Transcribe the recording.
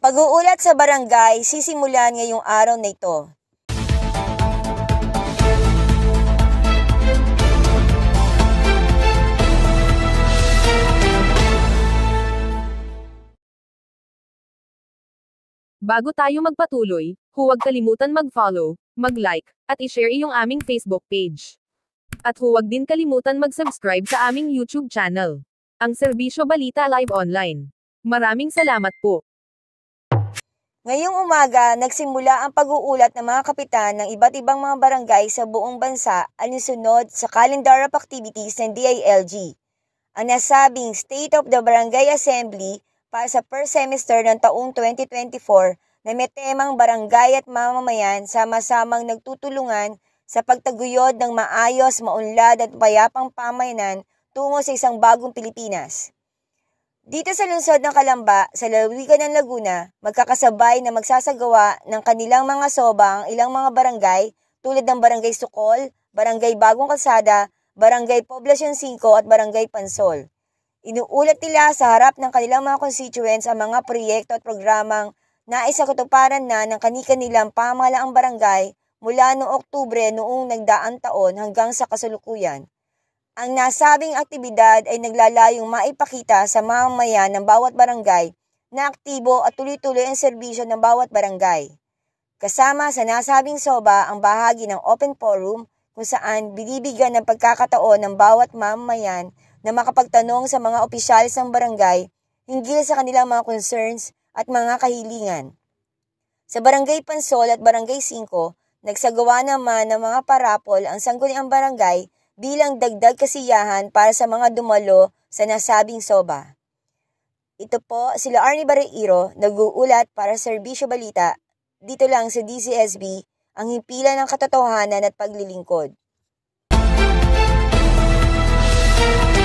Pag-uulat sa barangay sisimulan ngayong araw na ito. Bago tayo magpatuloy, huwag kalimutan mag-follow, mag-like, at i-share iyong aming Facebook page. At huwag din kalimutan mag-subscribe sa aming YouTube channel, ang Serbisyo Balita Live Online. Maraming salamat po. Ngayong umaga, nagsimula ang pag-uulat ng mga kapitan ng iba't ibang mga barangay sa buong bansa alinsunod sa Calendar of Activities ng DILG. Ang nasabing State of the Barangay Assembly para sa first semester ng taong 2024 na may temang barangay at mamamayan sama-samang nagtutulungan sa pagtaguyod ng maayos, maunlad at payapang pamayanan tungo sa isang bagong Pilipinas. Dito sa lungsod ng Calamba, sa lalawigan ng Laguna, magkakasabay na magsasagawa ng kanilang mga soba ang ilang mga barangay tulad ng Barangay Sukol, Barangay Bagong Kalsada, Barangay Poblacion 5 at Barangay Pansol. Inuulat nila sa harap ng kanilang mga constituents ang mga proyekto at programang naisakatuparan na ng kani-kanilang pamahalaang barangay mula noong Oktubre noong nagdaang taon hanggang sa kasalukuyan. Ang nasabing aktibidad ay naglalayong maipakita sa mamamayan ng bawat barangay na aktibo at tuloy-tuloy ang serbisyo ng bawat barangay. Kasama sa nasabing soba ang bahagi ng open forum kung saan binibigyan ng pagkakataon ng bawat mamamayan na makapagtanong sa mga opisyalis ng barangay hinggil sa kanilang mga concerns at mga kahilingan. Sa Barangay Pansol at Barangay 5, nagsagawa naman ng mga parapol ang sangguniang barangay bilang dagdag kasiyahan para sa mga dumalo sa nasabing soba. Ito po sila Arnie Barreiro, nag-uulat para sa Serbisyo Balita, dito lang sa DCSB, ang himpilan ng katotohanan at paglilingkod.